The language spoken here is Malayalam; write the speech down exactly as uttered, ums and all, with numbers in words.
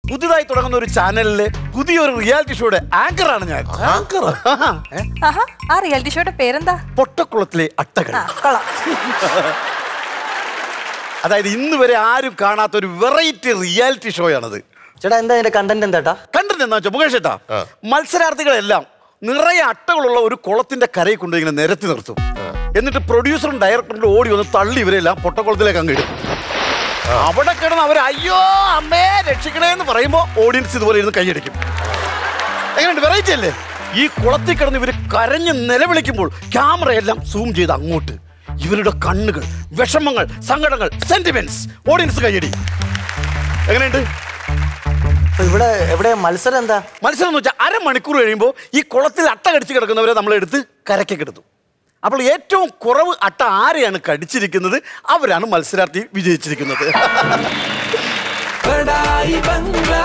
പുതിയതായി തുടങ്ങുന്ന ഒരു ചാനലിലെ പുതിയൊരു റിയാലിറ്റി ഷോയുടെ ആങ്കറാണ് ഞാൻ. ആ റിയാലിറ്റി ഷോയുടെ പേരെന്താ? പൊട്ടക്കുളത്തിലെ അട്ടകൾ. അതായത് ഇന്ന് വരെ ആരും കാണാത്ത ഒരു വെറൈറ്റി റിയാലിറ്റി ഷോയാണത്. ചേട്ടാ എന്താ അതിന്റെ കണ്ടന്റ് എന്താ? കണ്ടന്റ് എന്താ വെച്ചാൽ മുകേഷ് ചേട്ടാ, മത്സരാർത്ഥികളെല്ലാം നിറയെ അട്ടകളുള്ള ഒരു കുളത്തിന്റെ കരയിൽ കൊണ്ട് ഇങ്ങനെ നിരത്തി നിർത്തും. എന്നിട്ട് പ്രൊഡ്യൂസറും ഡയറക്ടറും ഓടി വന്ന് തള്ളി ഇവരെല്ലാം പൊട്ടക്കുളത്തിലേക്ക് അങ്ങ് ഇടും. അവിടെ കിടന്ന് അവർ അയ്യോ അമ്മേ രക്ഷിക്കണേ എന്ന് പറയുമ്പോൾ ഓഡിയൻസ് ഇതുപോലെ ഇരുന്ന് കൈയടിക്കും. എങ്ങനെയുണ്ട്? വെറൈറ്റി അല്ലേ? ഈ കുളത്തിൽ കിടന്ന് ഇവർ കരഞ്ഞ് നിലവിളിക്കുമ്പോൾ ക്യാമറയെല്ലാം സൂം ചെയ്ത് അങ്ങോട്ട് ഇവരുടെ കണ്ണുകൾ, വിഷമങ്ങൾ, സങ്കടങ്ങൾ, സെന്റിമെന്റ്സ്, ഓഡിയൻസ് കൈയടി. എങ്ങനെയുണ്ട്? ഇവിടെ എവിടെ മത്സരം? എന്താ മത്സരം എന്ന് വെച്ചാൽ അരമണിക്കൂർ കഴിയുമ്പോൾ ഈ കുളത്തിൽ അട്ട കടിച്ച് കിടക്കുന്നവരെ നമ്മളെടുത്ത് കരയ്ക്ക് കിടത്തും. അപ്പോൾ ഏറ്റവും കുറവ് അട്ട ആരെയാണ് കടിച്ചിരിക്കുന്നത് അവരാണ് മത്സരാർത്ഥി വിജയിച്ചിരിക്കുന്നത്.